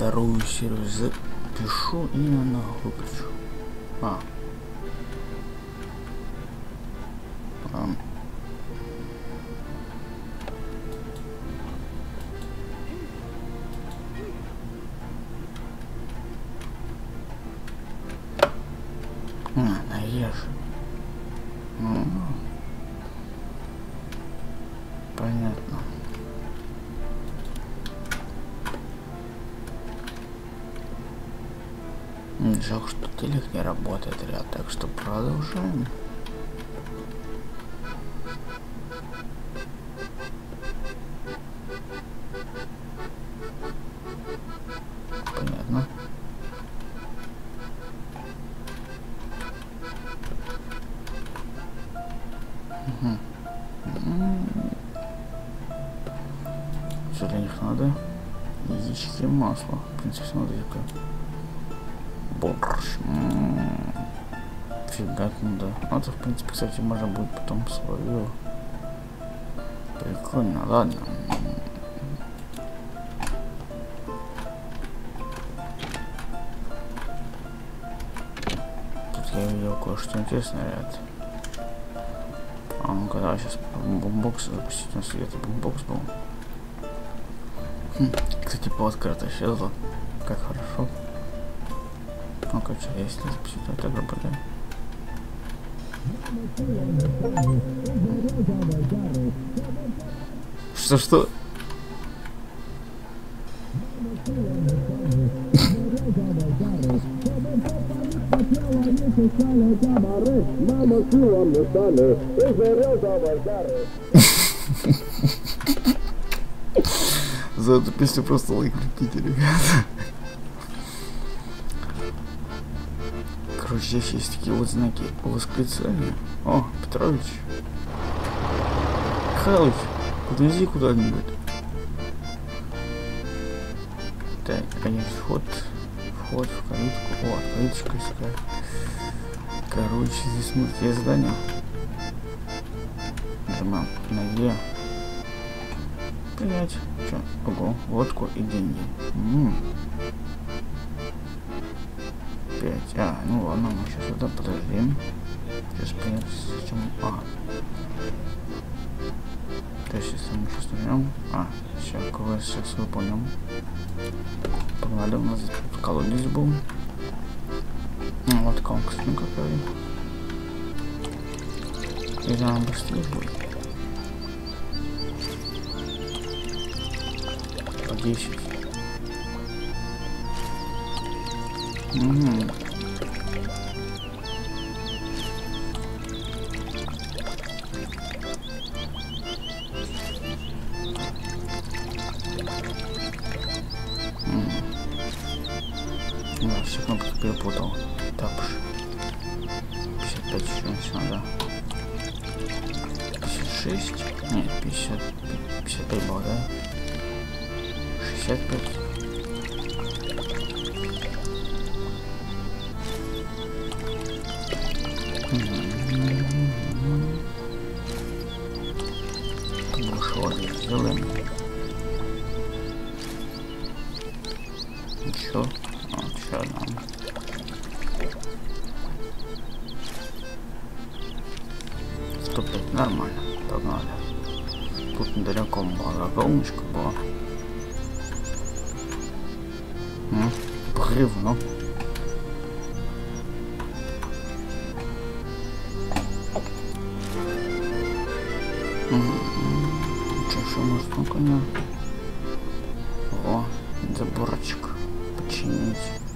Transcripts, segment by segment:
вторую серию запишу и на выключу. Наешь. Понятно. Жалко, что телек не работает ряд, так что продолжаем. Понятно. Что для них надо? Яички, масло. В принципе, смотри-ка. Борщ. Фига, ну да. Это, в принципе, кстати, можно будет потом свою. Прикольно, ладно. Тут я видел кое-что интересное ряд. Ну-ка, давай сейчас бумбокс запустить. У нас где-то бумбокс был. Кстати, плоская-то исчезла. Как хорошо. Ну-ка, что, если запустить, то так работает. Что? За эту песню просто лайк прикиньте, ребята. Короче, здесь есть такие вот знаки восклицания. О, Петрович. Михайлович, подвези куда-нибудь. Так, конечно, вход в калитку. О, калиточка искать. Короче, здесь смотрите, есть здание. Нажимаем на Е. Принять. Че? Ого, водку и деньги. 5. Ну ладно, мы сейчас сюда подождем. Сейчас понять, с чем. То есть, если мы сейчас нажмем. Все, квест сейчас выполним. Погнали, у нас здесь колодец был. Вот конкурс, ну какой. И нам быстрее будет. По 10. Да, все кнопки перепутал. Тапш. 55 еще надо. 56. Нет, 55 было, да? 65. Сделаем. Еще одна. Стопить нормально. Погнали. Тут недалеко была голубочка была. Бревно. Что может на коня? О, заборчик починить.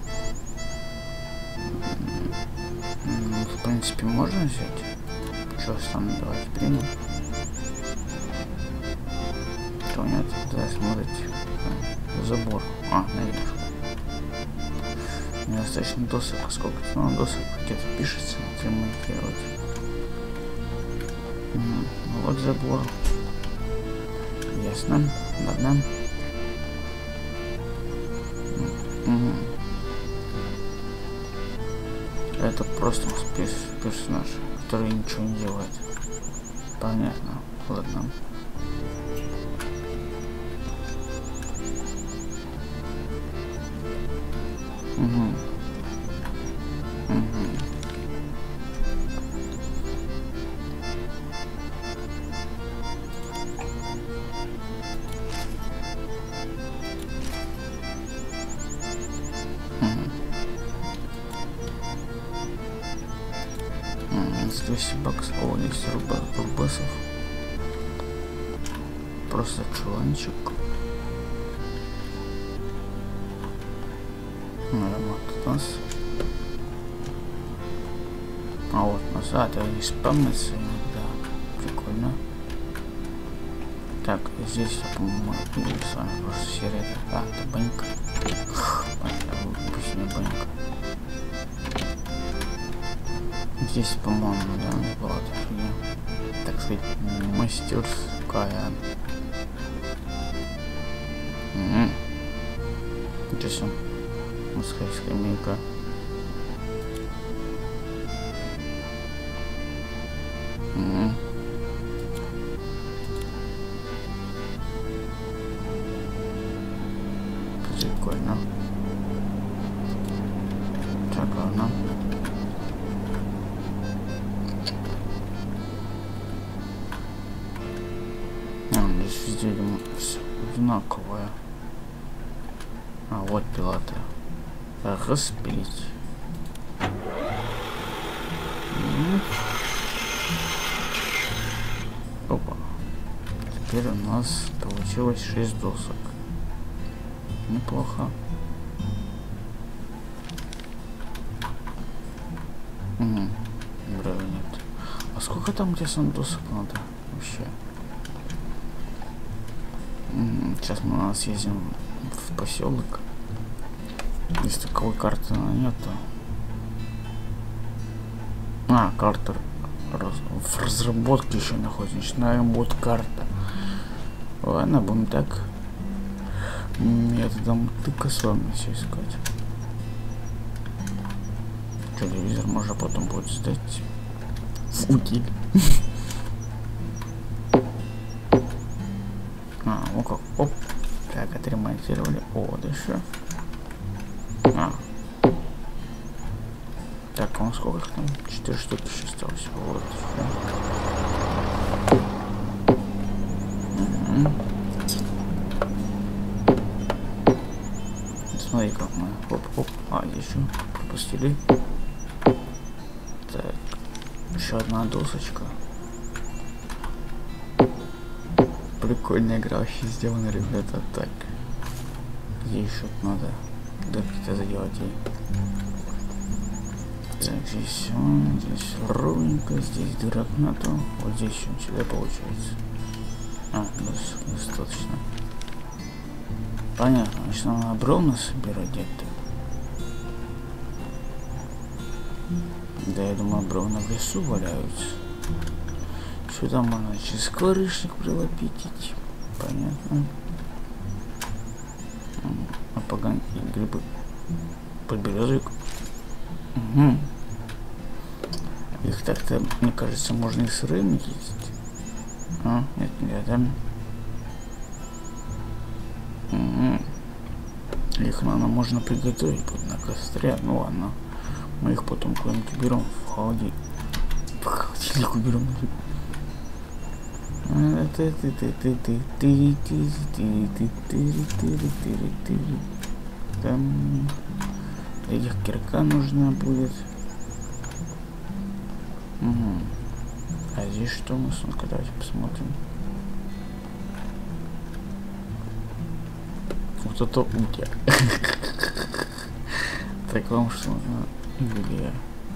В принципе, можно взять. Что там, давайте примем. То нет, да, смотрите. Забор. Наверх. Недостаточно досок. Сколько-то досок где-то пишется. Отремонтировать. Вот забор. Ясно. Ладно. Это просто персонаж, который ничего не делает. Понятно. Ладно. Угу. Угу. С 200 баксов, о, 200 рубасов. Просто чуланчик. Вот у нас. А вот назад, и спамится иногда. Прикольно. Так, здесь, по-моему, с вами просто серия. А, это банька. Пусть не банька. Здесь, по-моему, да, не была такая, так сказать, мастерская. Здесь он, мужская скамейка. Прикольно. Так, ладно. Здесь везде все одинаковое. А вот пилоты. Распилить. Опа. Теперь у нас получилось 6 досок. Неплохо. Брови нет. А сколько там где досок надо вообще? Сейчас мы съездим в поселок. Если таковой карты нету. А, карта в разработке еще находится. Начинаем вот карта. Ладно, будем так методом тыка с вами все искать. Телевизор можно потом будет сдать в утиль. А, ну как, оп. Так, отремонтировали. О, да еще. А. Так, а сколько там? 4 штуки еще осталось. Вот. Смотри, как мы. Оп-оп. А, здесь еще пропустили. Так. Еще одна досочка. Прикольная игра вообще сделана, ребята. Так. Где еще надо какие-то заделать ей. Так, здесь ровненько, здесь дырок нету. Вот здесь еще сюда получается. А, достаточно. Понятно, значит надо бревна собирать где-то. Да, я думаю, бревна в лесу валяются. Сюда можно через крышник прилепить. Понятно. А поганки, грибы. Подберезовик. Угу. Их так-то, мне кажется, можно и сырыми есть. А, нет, нет, там. Угу. Их, наверное, можно приготовить на костре. Ну ладно. Мы их потом куда-нибудь уберем в холодильник. В холодильник уберем. Там этих кирка нужна будет. А здесь что у нас? Ну-ка, давайте посмотрим. Вот это утя. Так, вам что нужно? Юлия.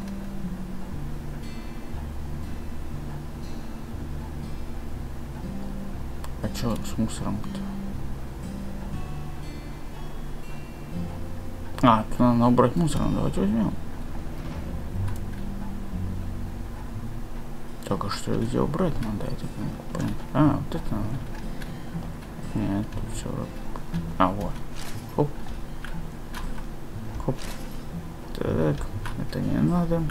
А чё с мусором-то? А, тут надо убрать мусор, давайте возьмем. Только что где убрать надо, это понятно. А, вот это надо. Нет, тут все. А, вот. Хоп. Хоп. Так, это не надо.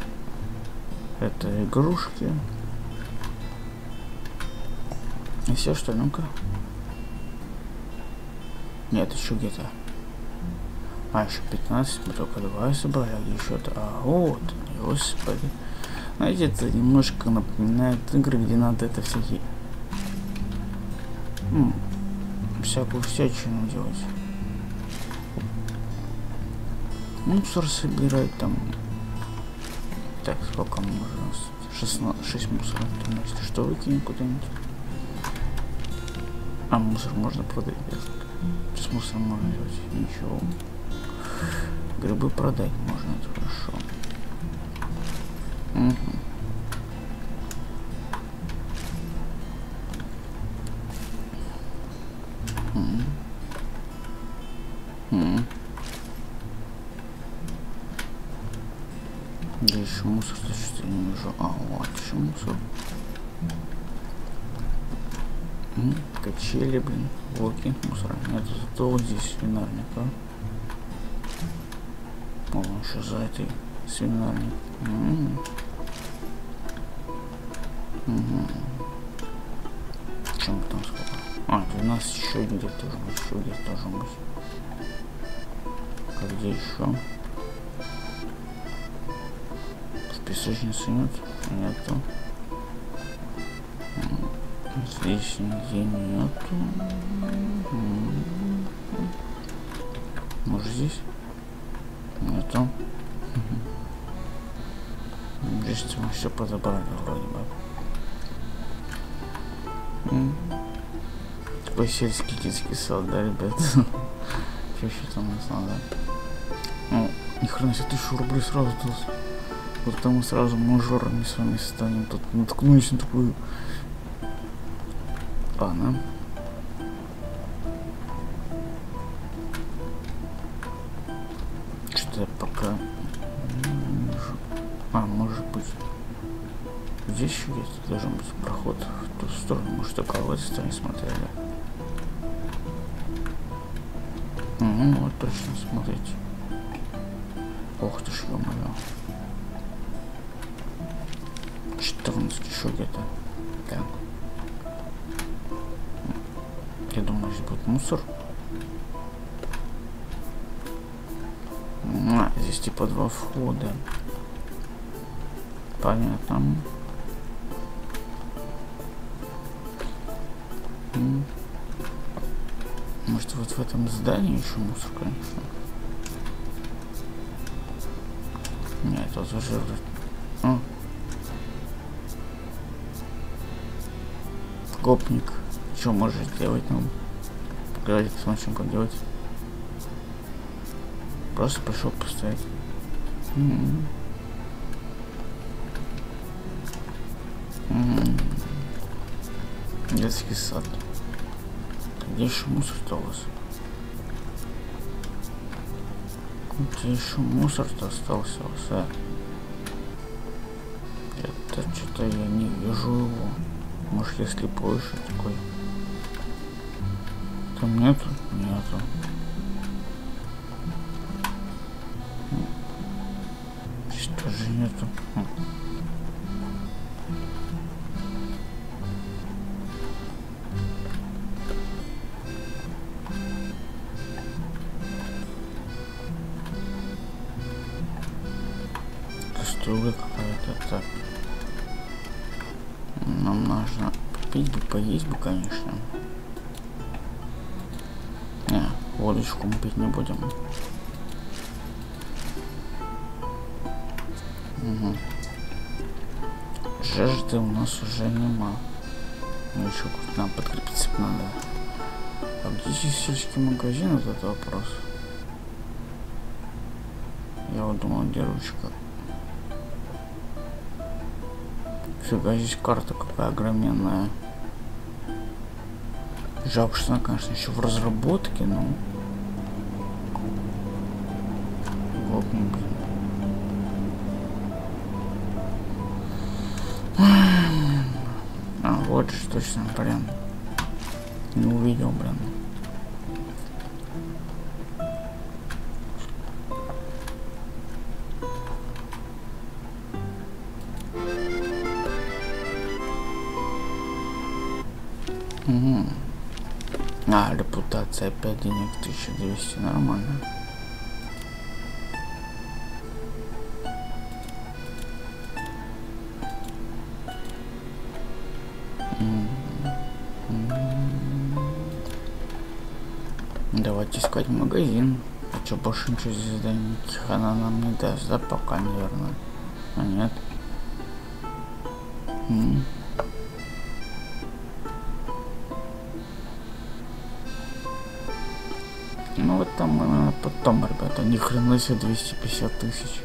Это игрушки. И все, что ли? Ну-ка. Нет, еще где-то. А, еще 15, мы только 2 собрали, а где еще-то? А, вот, господи. Знаете, это немножко напоминает игры, где надо это всякие... всякую всячину делать. Мусор собирать там. Так, сколько можно? 6 мусора. Если что, выкинем куда-нибудь. А, мусор можно продать. С мусором можно делать. Ничего. Грибы продать можно, это хорошо. Где еще мусор? Что я не вижу. А, вот еще мусор. Качели, блин. Локи мусора. Нет, зато вот здесь свинарник, а? О, еще за этой свинарник. Чем там сколько? А, 12 еще где-то должен быть. Еще где-то должен быть. А где еще? В песочнице нет? Нету. Здесь нигде нету. Может здесь? Нету. Здесь мы все подобрали вроде бы. Такой сельский детский сад, да, ребят? Что еще там у нас надо? Ну, ни хрена себе 1000 рублей сразу тут. Вот там мы сразу мажорами с вами станем. Тут наткнулись на такую... Ладно. Что-то я пока не вижу. А, может быть. Здесь еще где-то должен быть проход в ту сторону. Может, только в этой стороне смотрели. Вот точно, смотрите. Ох ты ж, ё-моё. 14 еще где-то. Так. Я думаю, здесь будет мусор. А, здесь типа 2 входа. Понятно. Может, вот в этом здании еще мусор, конечно. Нет, вот уже... Гопник. Что можешь делать нам? Показать, посмотрим, как делать. Просто пришел поставить. Детский сад. Где еще мусор-то у вас? Где еще мусор-то остался у вас, а? Это что-то я не вижу его. Может, я слепой еще такой? Там нету? Нету. Здесь тоже нету. Кастрюля какая-то. Так. Нам нужно попить бы, поесть бы, конечно. Не, водочку мы пить не будем. Жажды у нас уже нема. Ну еще нам подкрепиться надо. А где здесь сельский магазин? Вот это вопрос. Я вот думал, где ручка. Фига, здесь карта какая огроменная. Жалко, что она, конечно, еще в разработке, но... Вот, блин. А, вот же точно, блин. Не увидел, блин. А, репутация 5 денег 1200, нормально. Давайте искать магазин. А что, больше ничего здесь да никаких она нам не даст, да, пока, наверное. А нет. Ну вот там мы потом, ребята, ни хрена себе 250 тысяч.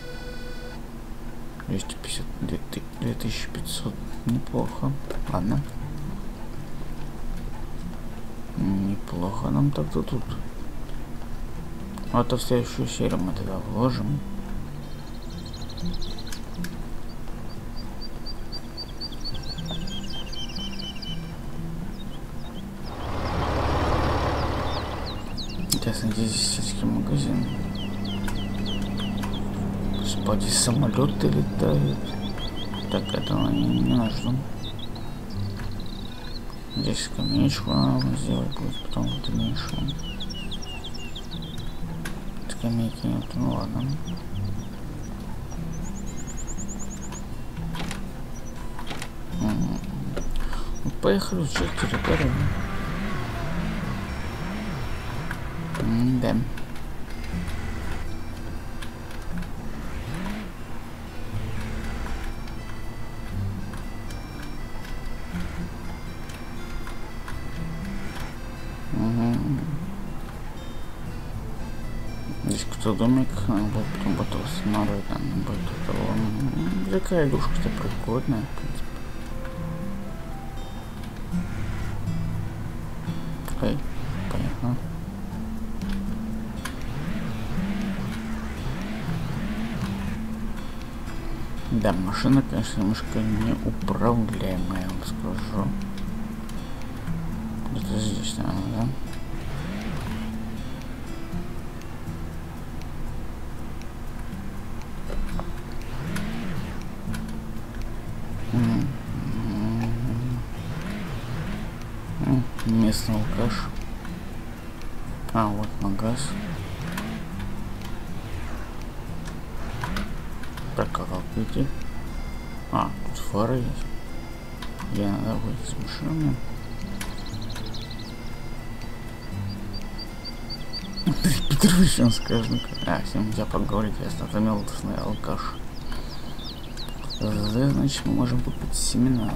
250, 2500, неплохо. Ладно. Неплохо нам так-то тут. А то в следующую серию мы тогда вложим. Интересно, где здесь сельский магазин? Господи, самолеты летают. Так, этого не нужно. Здесь скамеечку надо сделать будет, потом в дальнейшем. Скамейки нет, ну ладно. Ну, поехали в территорию. Да. Здесь кто домик, потом потом смотреть, там будет этого. Такая игрушка-то прикольная, в принципе. Эй, понятно. Да, машина, конечно, немножко неуправляемая, я вам скажу. Это здесь, наверное, да? Местный алкаш. А, вот магаз. Так, как выйти? А, тут фары есть. Я надо выйти с машины. Петрович, он скажет, ну-ка. А, с ним нельзя поговорить, ясно, это мелкостный алкаш. Значит, мы можем купить семена.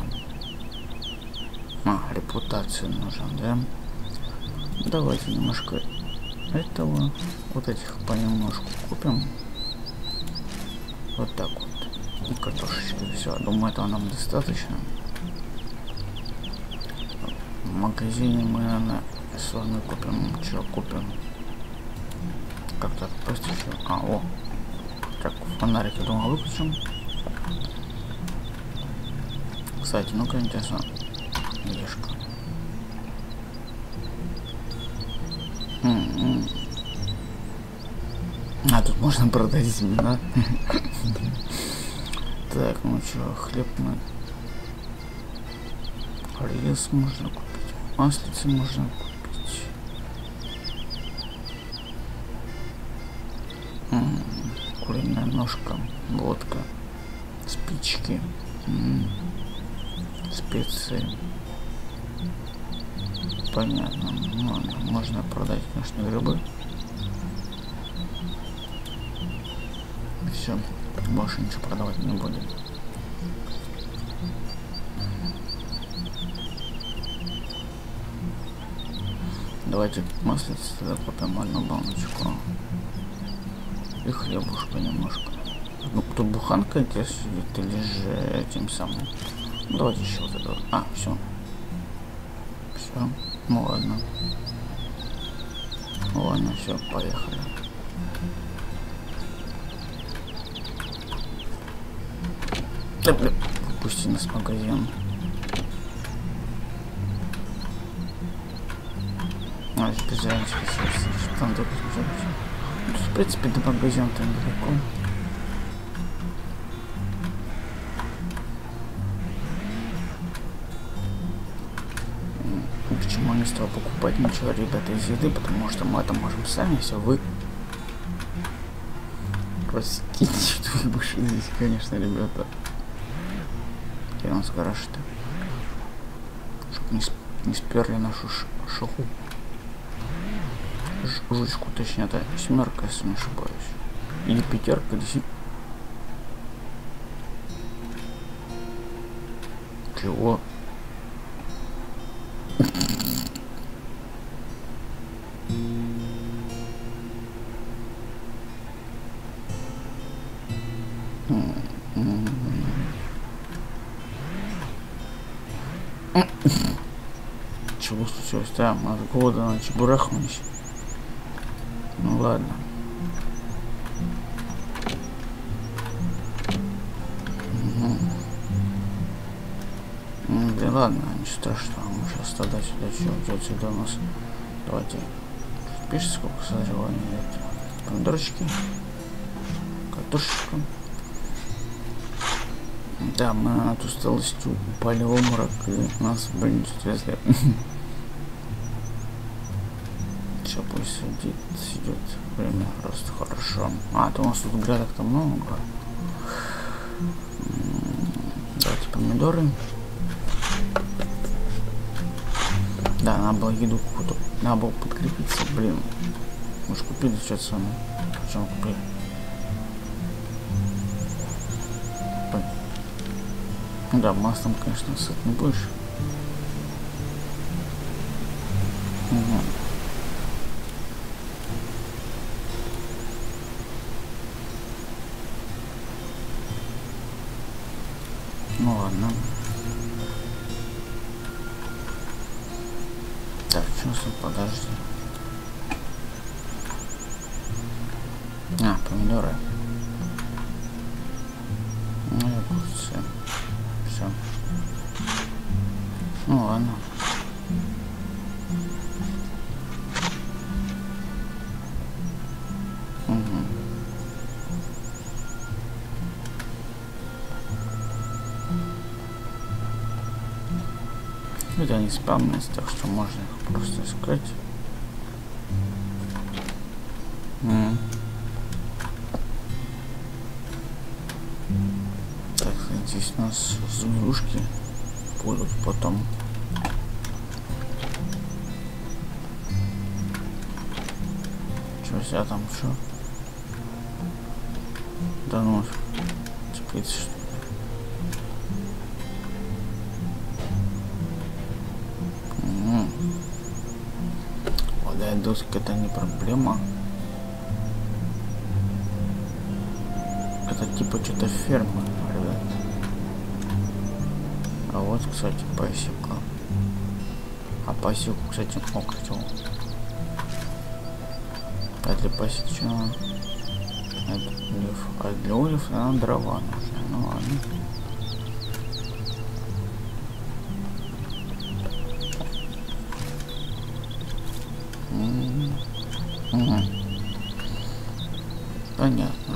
А, репутацию нужно, да? Давайте немножко этого, вот этих понемножку купим. Вот так вот. И картошечки. Все, думаю, этого нам достаточно. В магазине мы, наверное, с вами купим. Что купим? Как-то просто еще. А, о. Так, фонарик, я думаю, выключим. Кстати, ну-ка, интересно. Ешка. А, тут можно продать семена. Так, ну что, хлеб мы... Рис можно купить. Маслицы можно купить. Куриная ножка, водка, спички, специи. Понятно. Ну, можно продать, конечно, грибы. Все, больше ничего продавать не будем. Давайте маслица тогда купим одну баночку. И хлебушка немножко. Ну, кто буханка здесь сидит или же тем самым. Давайте еще вот это. А, все. Все. Ну ладно. Ладно, все, поехали. Пусти нас в магазин. А, без разницы, что там только в принципе, до магазина-то недалеко. Почему не стал покупать ничего, ребята, из еды? Потому что мы это можем сами все Простите, что больше здесь, конечно, ребята. Я вам гараж-то. Чтоб не сперли нашу шаху. жучку, точнее, это семерка, если не ошибаюсь. Или пятерка, или чего? Чего случилось? Да, мы от голода на чебурахнулись. Ну ладно. Да ладно, ничего страшного. Мы сейчас тогда сюда что отсюда у нас. Давайте. Пишет, сколько созревания идет. Помидорчики. Картошечка. Да, мы от усталости упали в обморок и нас в больницу отвезли. Сейчас пусть сидит. Время просто хорошо. А, то у нас тут грядок-то много. Давайте помидоры. Да, надо было еду какую-то. Надо было подкрепиться, блин. Мы же купили что-то сами. Почему купили? Да, маслом, конечно, сыт не будешь. Угу. Ну ладно. Так, что подожди. А, помидоры. Ну и огурцы. Все. Ну ладно. Угу. Это не спамность, так что можно их просто искать. Так, здесь у нас змеюшки будут потом. Что себя там, что? Да ну, теперь что? Вода и доски это не проблема. Это типа что-то ферма, ребят. А вот, кстати, пасека. А пасеку, кстати, кстати. А для пасеки что надо? А для ульев надо дрова нужны. Ну ладно. Угу. Понятно.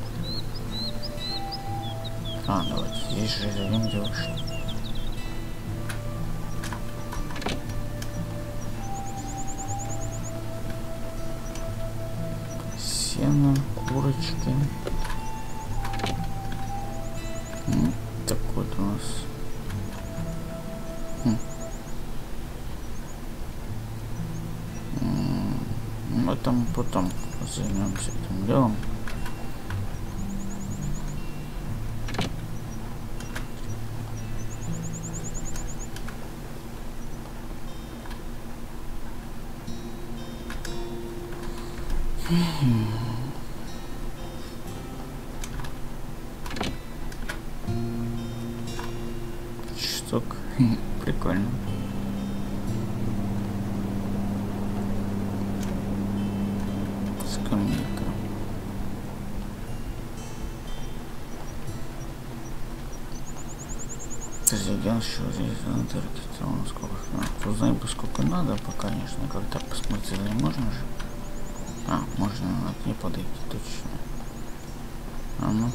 А, давайте здесь же зайдем, где вышли. Сено, курочки. Так вот у нас. Там потом займемся этим делом. Штук. Прикольно. Скамейка. Где еще здесь надо сколько надо. Узнай бы сколько надо, конечно, как-то посмотреть не можно же. А, можно к ней подойти точно. А ну.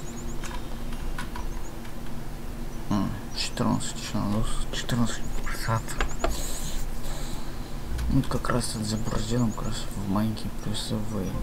14 Ну как раз от заборделом, как раз в маленькие плюсы выйдем.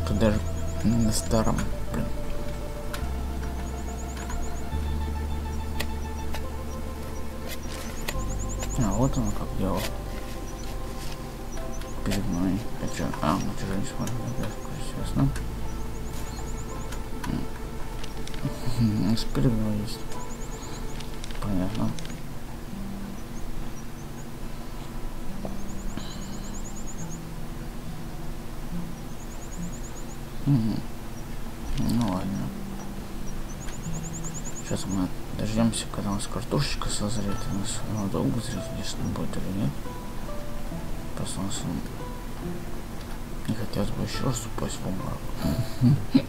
Тут даже на старом, блин. А вот оно как делал. Перед мной. А чё? А, мы чужой не смотрим, естественно. Перед мной есть. Понятно. Ну ладно. Сейчас мы дождемся, когда у нас картошечка созреет. У нас она долго зреть, если будет или нет. Просто у нас не хотелось бы еще раз упасть в обморок.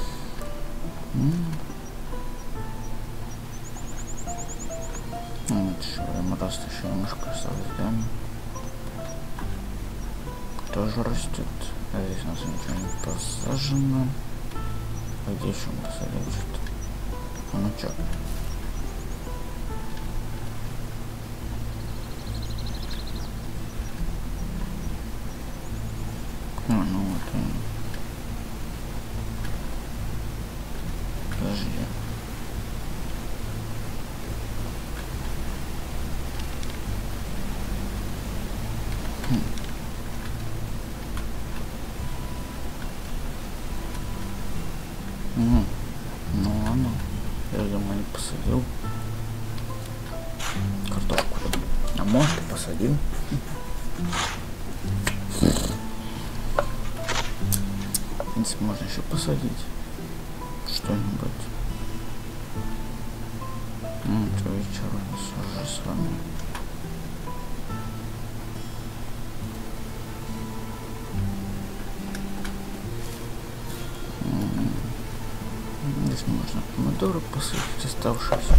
Вот еще время роста еще немножко осталось, да? Тоже растет. А здесь у нас ничего не посажено. А где еще мы посадили что-то? А ну чё? А, ну вот и... Подожди. Ну ладно. Я думаю, не посадил картошку. А может и посадил. В принципе, можно еще посадить что-нибудь. Что вечер у нас уже с вами. Здесь можно помидоры посадить, оставшиеся.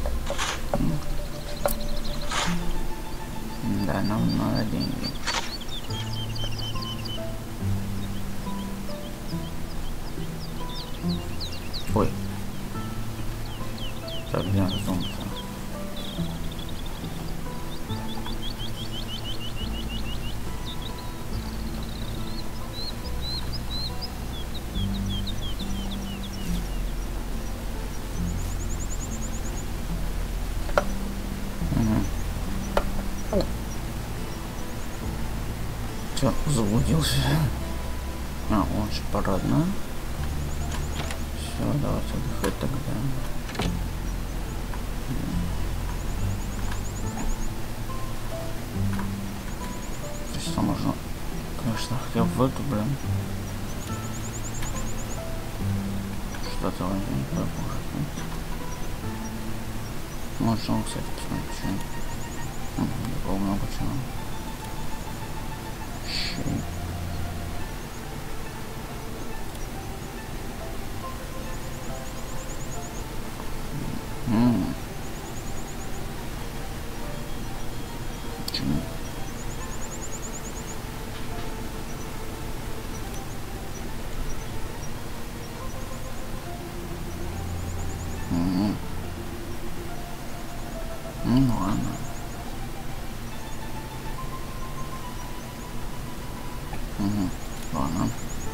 Да, нам надо деньги. Ой. Так, где он дом-то? Все, заблудился. А, он же парадно. Все, давайте отдыхать тогда. Сейчас можно, конечно, хотел в эту, блин. Что-то возьмем, может быть. Можно, кстати, посмотреть, что не было много чего. Почему? Ну ладно. Ладно.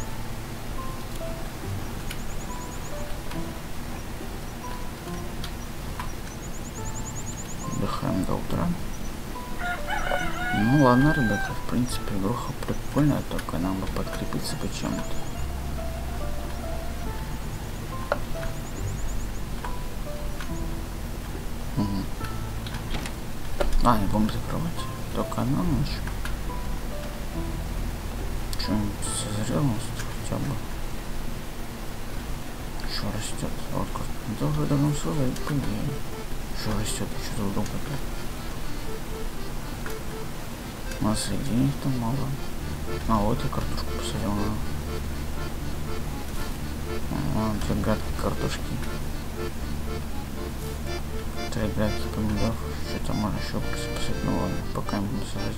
Отдыхаем до утра. Ну ладно, ребята, в принципе, игруха прикольная, только нам бы подкрепиться почему-то. А, не будем закрывать. Только на ночь. Что-нибудь созрело у нас хотя бы. Еще растет. Вот как. Это уже давно созрел, по идее. Еще растет, что-то вдруг опять. У нас и денег там мало. А, вот я картошку посадил. Вон те гадкие картошки. 3 гадких помидоров. Что-то можно еще посадить. Ну ладно, пока я буду сажать.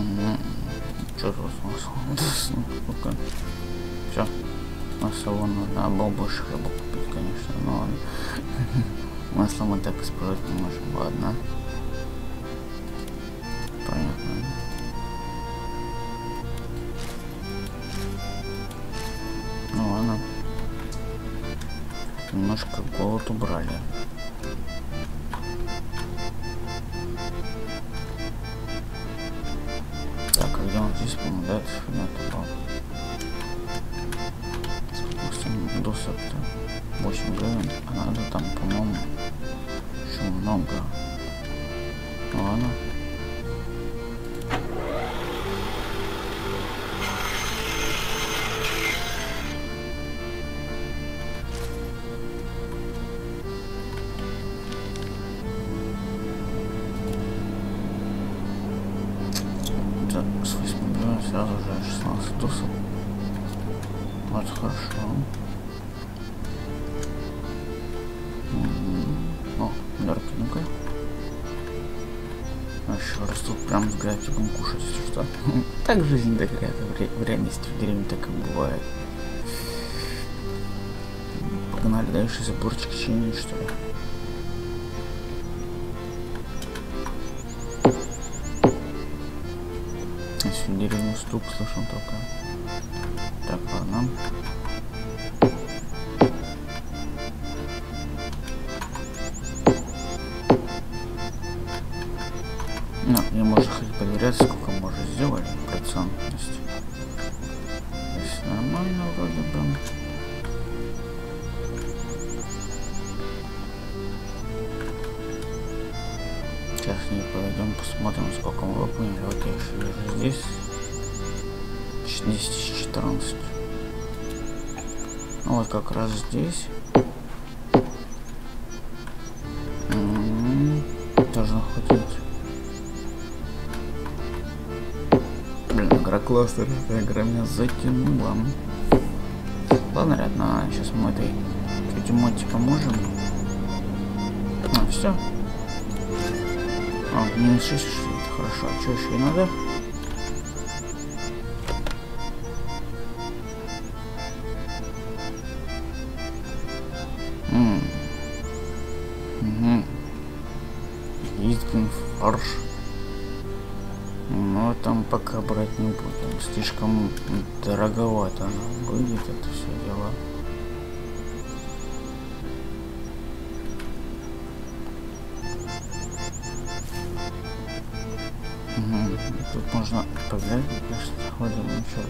Что тут масло? Все. Масло надо было больше хлеба купить, конечно, но масло мы так использовать не можем. Ладно. Понятно. Ну ладно. Немножко голод убрали. Так, а где он здесь, по-моему, да? Это фигня попал. Допустим, досок-то 8 гривен, а надо там, по-моему, еще много. Ну ладно. С 8 гривен сразу же 16 досок. Вот хорошо. О, яркенько. Еще раз тут прям с графиком кушать, если что. Так жизнь такая, в реальности в деревне так и бывает. Погнали дальше заборчик чинить, что ли. Всю деревню стук слышал только. Так, ладно. Ну, мне можно хоть проверять, сколько мы уже сделали процентность. Здесь нормально вроде бы. Сейчас не пойдем посмотрим, сколько мы выполнили. Вот я еще вижу здесь 10-14. Ну вот как раз здесь должно хватить. Блин, игра классная, эта игра меня затянула. Ладно, ребят, сейчас мы этой тете Моти поможем. Все. Минус 6, что это хорошо. А что еще и надо? Избин фарш. Но там пока брать не будем. Слишком дороговато она выйдет, это все дело. Тут можно поглядеть, конечно, ходим, ничего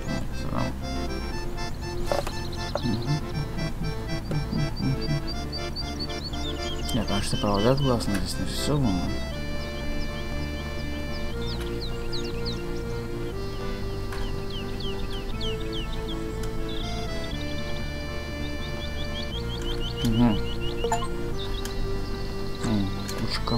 не я, конечно, провода классно здесь нарисованы. Кучка.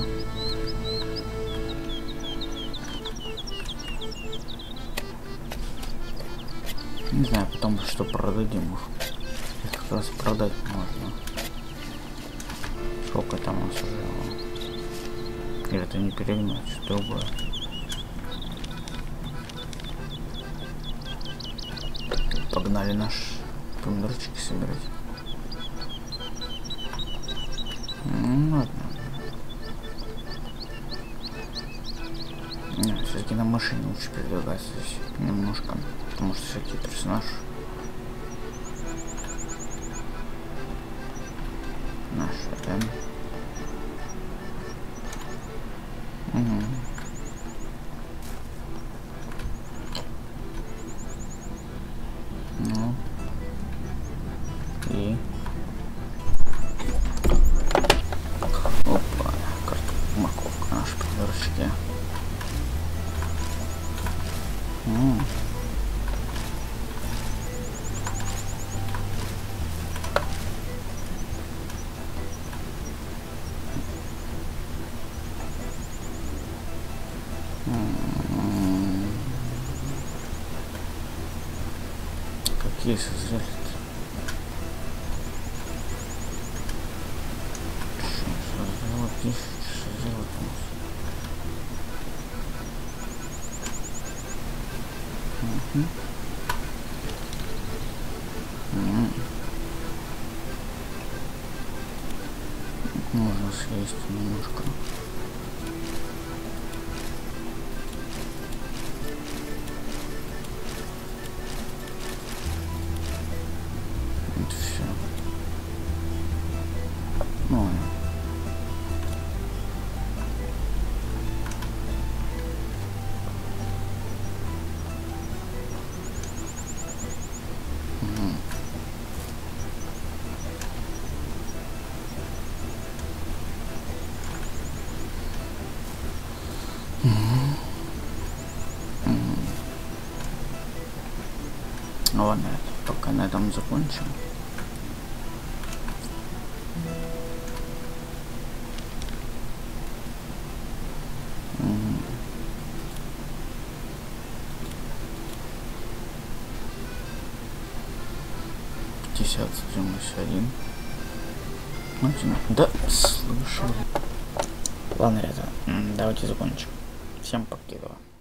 Не знаю, потом что продадим их. Их как раз продать можно. Сколько там у нас уже? Или это не перегнуть, что другое. Погнали наш помидорчики собирать. Ладно. Не, все-таки на машине лучше передвигаться здесь немножко. Потому что всякий персонаж наш это. Ну и опа, морковка наша помидорчики. Какие созрели? Что сделать? Угу. Можно съесть немножко. Вот все. Ну ладно. Ну ладно, пока на этом закончим. Один. Да, слушай. Ладно, ребята, давайте закончим. Всем покидова.